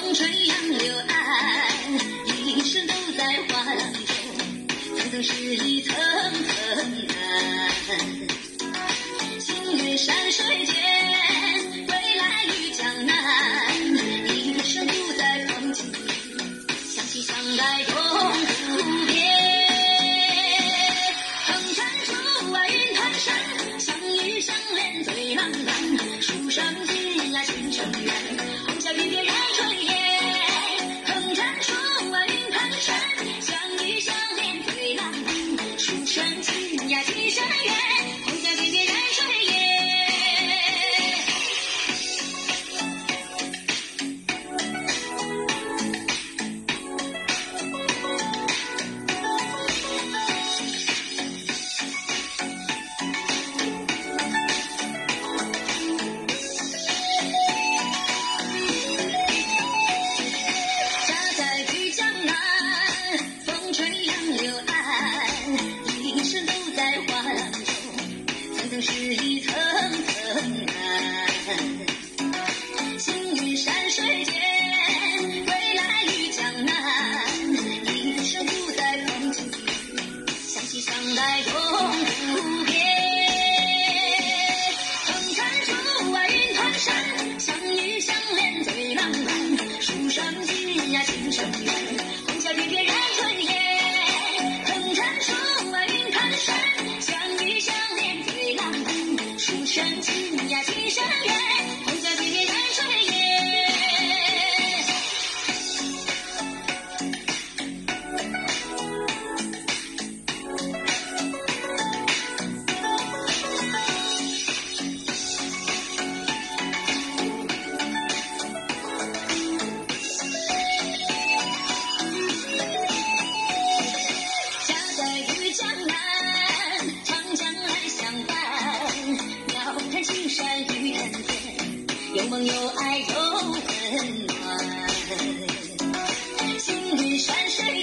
风吹杨柳岸，一生都在画廊中，层层是一层层难。星月山水间，归来于江南，一生住在风景里，相惜相待共无边。横山处啊，云团山，相遇相恋最浪漫，书生情啊，情深缘，红霞远别人春夜。横山处啊，云团山，相遇相恋最浪漫，书生情呀，情深缘，红霞远别人春夜。是一层层难，星云山水间，归来于江南，一生住在风景里，相惜相待共无边。横山处啊，云团山，相遇相恋最浪漫，书生情呀，情深缘，红霞远别人春夜。横山处啊，云团山，相遇相恋最浪漫，书生情呀，情深缘，红霞远别人春夜。家在于江南，长江来相伴，鸟瞰青山与人间，有梦有爱有温暖。星云山水